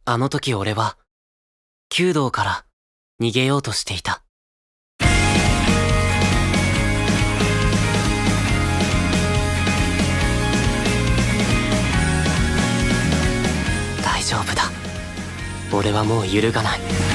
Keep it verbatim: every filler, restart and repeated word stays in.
あの時俺は、弓道から逃げようとしていた。大丈夫だ。俺はもう揺るがない。